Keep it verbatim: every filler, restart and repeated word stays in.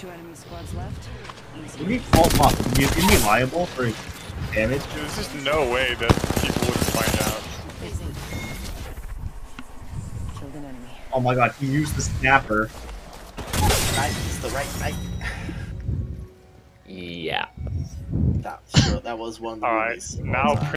Two enemy squads left. Would you call him up? Would you be liable for damage? There's just no way that people wouldn't find out. Killed an enemy. Oh my god, he used the snapper. Right, it's the right night. Yeah. That, sure, that was one of the All movies. right, now.